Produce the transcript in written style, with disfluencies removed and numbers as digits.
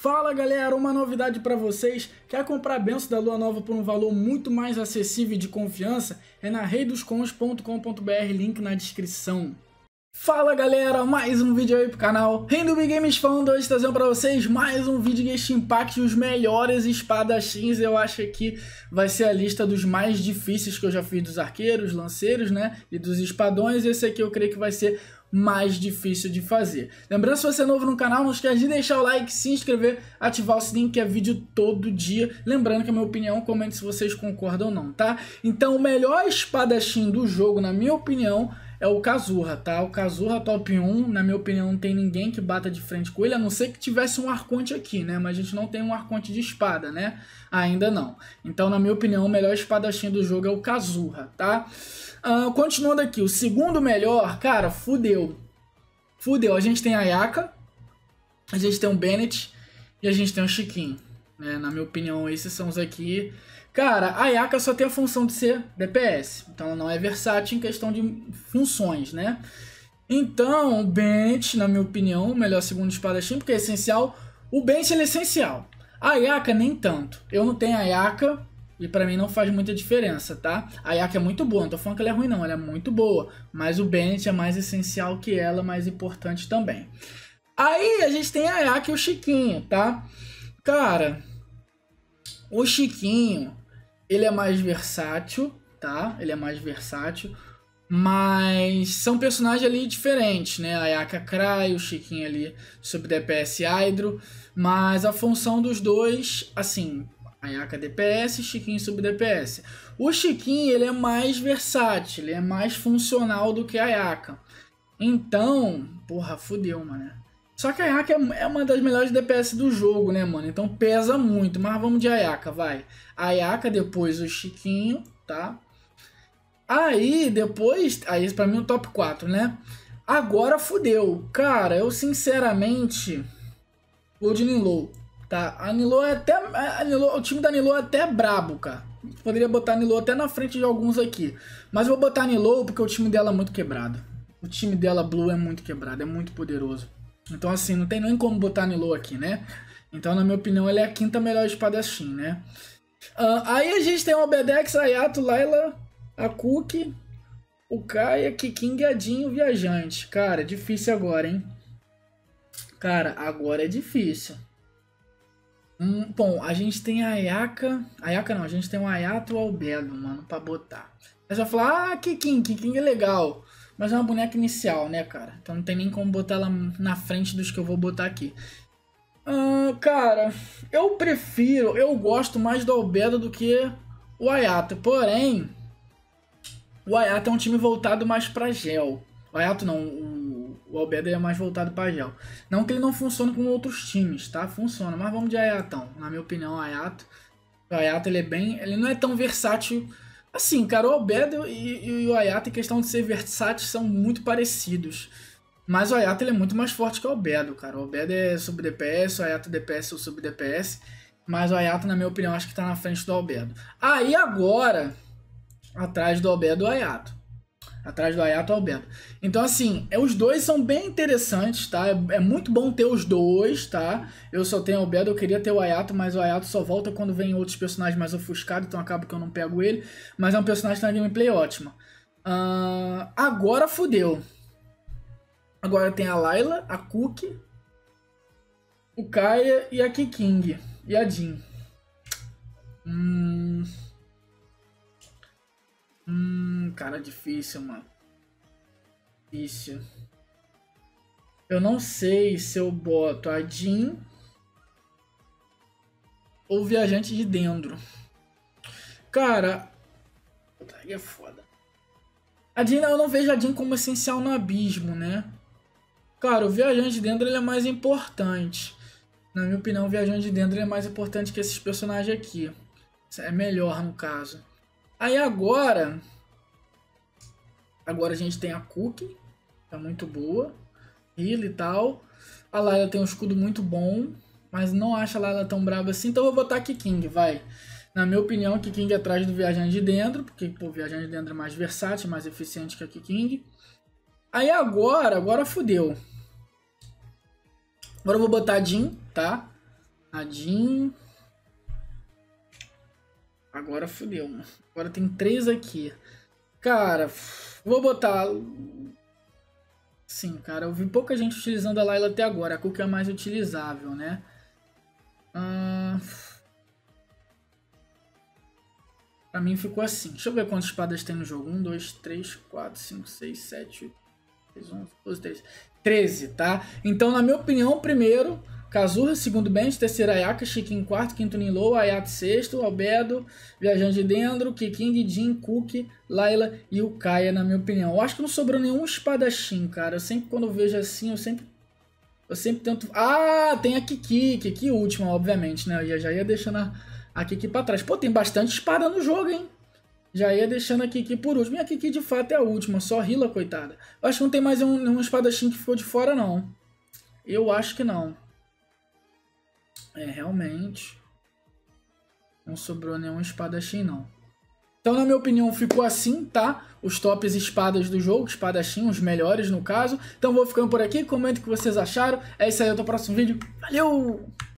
Fala galera, uma novidade para vocês. Quer comprar benção da Lua Nova por um valor muito mais acessível e de confiança? É na reidoscons.com.br, link na descrição. Fala galera, mais um vídeo aí pro canal Rei do Big Games falando hoje, trazendo pra vocês mais um vídeo de Genshin Impact, os melhores espadachins. Eu acho que aqui vai ser a lista dos mais difíceis que eu já fiz dos arqueiros, lanceiros, né, e dos espadões. Esse aqui eu creio que vai ser mais difícil de fazer. Lembrando, se você é novo no canal, não esquece de deixar o like, se inscrever, ativar o sininho, que é vídeo todo dia. Lembrando que a minha opinião, comente se vocês concordam ou não, tá? Então o melhor espadachim do jogo, na minha opinião, é o Kazuha, tá? O Kazuha top 1, na minha opinião, não tem ninguém que bata de frente com ele, a não ser que tivesse um Arconte aqui, né? Mas a gente não tem um Arconte de espada, né? Ainda não. Então, na minha opinião, o melhor espadachim do jogo é o Kazuha, tá? Continuando aqui, o segundo melhor, cara, fudeu. Fudeu, a gente tem a Ayaka, a gente tem o Bennett e a gente tem o Chiquinho, né? Na minha opinião, esses são os aqui. Cara, a Ayaka só tem a função de ser DPS, então ela não é versátil em questão de funções, né? Então, o Bennett, na minha opinião, o melhor segundo espadachim, porque é essencial. O Bennett, ele é essencial. A Ayaka, nem tanto. Eu não tenho a Ayaka e pra mim não faz muita diferença, tá? A Ayaka é muito boa, não tô falando que ela é ruim não, ela é muito boa. Mas o Bennett é mais essencial que ela, mais importante também. Aí a gente tem a Ayaka e o Chiquinho, tá? Cara, o Chiquinho, ele é mais versátil, tá? Ele é mais versátil, mas são personagens ali diferentes, né? A Ayaka Cry, o Chiquinho ali sob DPS Hydro, mas a função dos dois, assim, Ayaka DPS, Chiquinho sob DPS. O Chiquinho, ele é mais versátil, ele é mais funcional do que a Ayaka. Então, porra, fudeu, mano. Só que a Ayaka é uma das melhores DPS do jogo, né, mano? Então pesa muito, mas vamos de Ayaka, vai. A Ayaka, depois o Chiquinho, tá? Aí, depois, aí pra mim o top 4, né? Agora fudeu. Cara, eu sinceramente vou de Nilou, tá? A Nilou é até... o time da Nilou é até brabo, cara. Poderia botar a Nilou até na frente de alguns aqui. Mas eu vou botar a Nilou porque o time dela é muito quebrado. O time dela, Blue, é muito quebrado, é muito poderoso. Então assim, não tem nem como botar a Nilou aqui, né? Então, na minha opinião, ela é a quinta melhor espadachim, né? Aí a gente tem o Obedex, a Yato, Layla, a Cookie, o Kaia, Kiking, Adinho, o Viajante. Cara, difícil agora, hein? Cara, agora é difícil. Bom, a gente tem a Ayaka... Ayaka não, a gente tem o Ayato e o Albedo, mano, pra botar. Aí você vai falar, Kiking é legal. Mas é uma boneca inicial, né, cara? Então não tem nem como botar ela na frente dos que eu vou botar aqui. Cara, eu gosto mais do Albedo do que o Ayato. Porém, o Ayato é um time voltado mais pra gel. O Ayato não, o Albedo é mais voltado pra gel. Não que ele não funcione com outros times, tá? Funciona, mas vamos de Ayatão. Na minha opinião, o Ayato ele não é tão versátil. Assim, cara, o Albedo e o Ayato, em questão de ser versátil, são muito parecidos. Mas o Ayato, ele é muito mais forte que o Albedo, cara. O Albedo é sub DPS, o Ayato DPS ou sub DPS. Mas o Ayato, na minha opinião, acho que tá na frente do Albedo. Aí agora, atrás do Albedo, o Ayato. Atrás do Ayato, o Albedo. Então, assim, os dois são bem interessantes, tá? É muito bom ter os dois, tá? Eu só tenho o Albedo, eu queria ter o Ayato, mas o Ayato só volta quando vem outros personagens mais ofuscados, então acaba que eu não pego ele. Mas é um personagem que tem uma gameplay ótima. Agora fudeu. Agora tem a Layla, a Cookie, o Kaia e a Kiking. E a Jin. Cara, difícil, mano. Difícil. Eu não sei se eu boto a Jin ou o Viajante de Dendro. Cara, aí é foda. A Jin, eu não vejo a Jin como essencial no abismo, né? Cara, o Viajante de Dendro ele é mais importante. Na minha opinião, o Viajante de Dendro é mais importante que esses personagens aqui. É melhor, no caso. Aí agora a gente tem a Cookie, que é muito boa. Heal e tal. A Layla tem um escudo muito bom, mas não acho a Layla tão brava assim. Então eu vou botar a Kiking, vai. Na minha opinião, a Kiking é atrás do Viajante de Dendro, porque pô, o Viajante de Dendro é mais versátil, mais eficiente que a Kiking. Aí agora fudeu. Agora eu vou botar a Jin, tá? Adin. Agora fodeu, mano. Agora tem 3 aqui. Cara, vou botar... Sim, cara, eu vi pouca gente utilizando a Layla até agora. A Cook é a mais utilizável, né? Pra mim ficou assim. Deixa eu ver quantas espadas tem no jogo. 1, 2, 3, 4, 5, 6, 7, 8, 10, 11, 12, 13. 13, tá? Então, na minha opinião, primeiro, Kazuha, segundo bench, terceiro Ayaka, Chique em quarto, quinto Ninlow, Ayat sexto, Albedo, Viajante de Dendro, Kiking, Jin, Cook, Layla e o Kaia, na minha opinião. Eu acho que não sobrou nenhum espadachim, cara. Eu sempre, quando eu vejo assim, eu sempre tento... Ah, tem a Kiki. Kiki última, obviamente, né? Eu já ia deixando a Kiki pra trás. Pô, tem bastante espada no jogo, hein? Já ia deixando a Kiki por último. E a Kiki, de fato, é a última. Só Hila, coitada. Eu acho que não tem mais um espadachim que ficou de fora, não. Eu acho que não. É, realmente. Não sobrou nenhum espadachim, não. Então, na minha opinião, ficou assim, tá? Os tops espadas do jogo, espadachim, os melhores no caso. Então, vou ficando por aqui. Comenta o que vocês acharam. É isso aí, até o próximo vídeo. Valeu!